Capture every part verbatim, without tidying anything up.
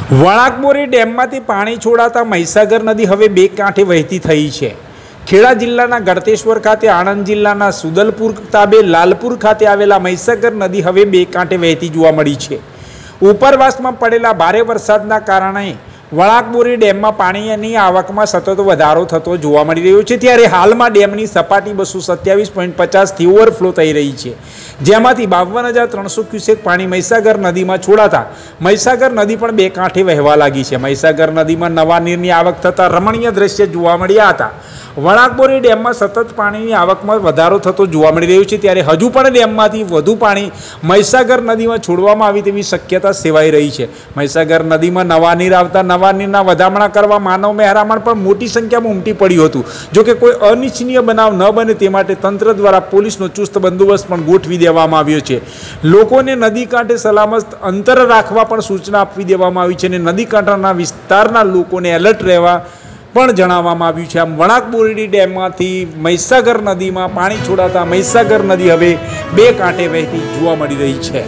વણાકબોરી ડેમમાંથી પાણી છોડાતા મહીસાગર નદી હવે બે કાંઠે વહેતી થઈ છે। ખેડા જિલ્લાના ગળતેશ્વર ખાતે, આણંદ જિલ્લાના સુદલપુર તાબે લાલપુર ખાતે આવેલા મહીસાગર નદી હવે બે કાંઠે વહેતી જોવા મળી છે। ઉપરવાસમાં પડેલા ભારે વરસાદના કારણે વણાકબોરી ડેમમાં પાણીની આવકમાં સતત વધારો થતો જોવા મળી રહ્યો છે। ત્યારે હાલમાં ડેમની સપાટી બસો સત્યાવીસ પોઈન્ટ પચાસથી ઓવરફ્લો થઈ રહી છે, જેમાંથી બાવન હજાર ત્રણસો ક્યુસેક પાણી મહીસાગર નદીમાં છોડાતા મહીસાગર નદી પણ બે કાંઠે વહેવા લાગી છે। મહીસાગર નદીમાં નવા નીરની આવક થતાં રમણીય દ્રશ્ય જોવા મળ્યા હતા। વણાકબોરી ડેમમાં સતત પાણીની આવકમાં વધારો થતો જોવા મળી રહ્યો છે, ત્યારે હજુ પણ ડેમમાંથી વધુ પાણી મહીસાગર નદીમાં છોડવામાં આવે તેવી શક્યતા સેવાઈ રહી છે। મહીસાગર નદીમાં નવા નીર આવતા નવા નીરના વધામણા કરવા માનવ મહેરામણ પણ મોટી સંખ્યામાં ઉમટી પડ્યું હતું। જોકે કોઈ અનિચ્છનીય બનાવ ન બને તે માટે તંત્ર દ્વારા પોલીસનો ચુસ્ત બંદોબસ્ત પણ ગોઠવી દેવામાં આવ્યો છે। લોકોને નદી કાંઠે સલામત અંતર રાખવા પણ સૂચના આપી દેવામાં આવી છે અને નદી કાંઠાના વિસ્તારના લોકોને એલર્ટ રહેવા પણ જણાવવામાં આવ્યું છે। આમ વણાકબોરી ડેમમાંથી મહીસાગર નદીમાં પાણી છોડાતા મહીસાગર નદી હવે બે કાંઠે વહેતી જોવા મળી રહી છે।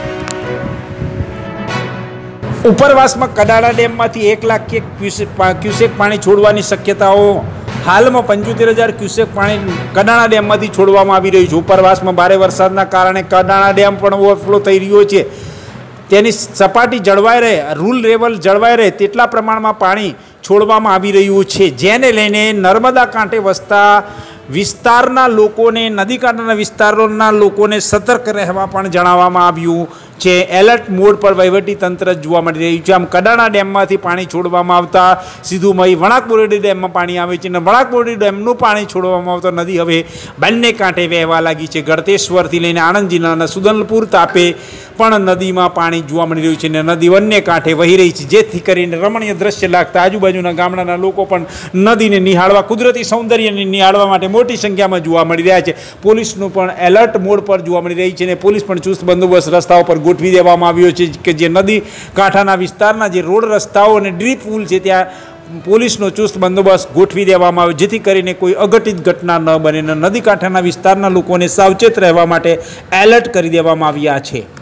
ઉપરવાસમાં કડાણા ડેમમાંથી એક લાખ ક્યુસેક પાણી છોડવાની શક્યતાઓ હાલમાં પંચોતેર હજાર ક્યુસેક પાણી કડાણા ડેમમાંથી છોડવામાં આવી રહ્યું છે। ઉપરવાસમાં ભારે વરસાદના કારણે કડાણા ડેમ પણ ઓવરફ્લો થઈ રહ્યો છે। તેની સપાટી જળવાઈ રહે, રૂલ લેવલ જળવાઈ રહે તેટલા પ્રમાણમાં પાણી છોડવામાં આવી રહ્યું છે, જેને લઈને નર્મદા કાંઠે વસતા વિસ્તારના લોકોને, નદી કાંઠાના વિસ્તારોના લોકોને સતર્ક રહેવા પણ જણાવવામાં આવ્યું છે। એલર્ટ મોડ પર વહીવટી તંત્ર જોવા મળી રહ્યું છે। આમ કડાણા ડેમમાંથી પાણી છોડવામાં આવતા સીધું મહી વણાકબોરી ડેમમાં પાણી આવે છે અને વણાકબોરી ડેમનું પાણી છોડવામાં આવતા નદી હવે બંને કાંઠે વહેવા લાગી છે। ગળતેશ્વરથી લઈને આણંદ જિલ્લાના સુદલપુર તાપે પણ નદીમાં પાણી જોવા મળી રહ્યું છે અને નદી બંને કાંઠે વહી રહી છે, જેથી કરીને રમણીય દ્રશ્ય લાગતા આજુબાજુના ગામડાના લોકો પણ નદીને નિહાળવા, કુદરતી સૌંદર્યને નિહાળવા માટે મોટી સંખ્યામાં જોવા મળી રહ્યા છે। પોલીસનું પણ એલર્ટ મોડ પર જોવા મળી રહી છે અને પોલીસ પણ ચુસ્ત બંદોબસ્ત રસ્તાઓ પર ગોઠવી દેવામાં આવ્યો છે કે જે નદી કાંઠાના વિસ્તારના જે રોડ રસ્તાઓ અને ડ્રીપ પુલ છે ત્યાં પોલીસનો ચુસ્ત બંદોબસ્ત ગોઠવી દેવામાં આવ્યો, જેથી કરીને કોઈ અઘટિત ઘટના ન બને અને નદી કાંઠાના વિસ્તારના લોકોને સાવચેત રહેવા માટે એલર્ટ કરી દેવામાં આવ્યા છે।